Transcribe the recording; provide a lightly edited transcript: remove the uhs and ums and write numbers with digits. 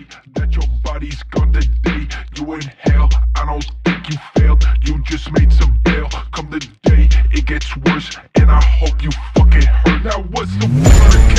that your body's gone today. You inhale, I don't think you failed. You just made some bail. Come the day, it gets worse, and I hope you fucking hurt. Now what's the word?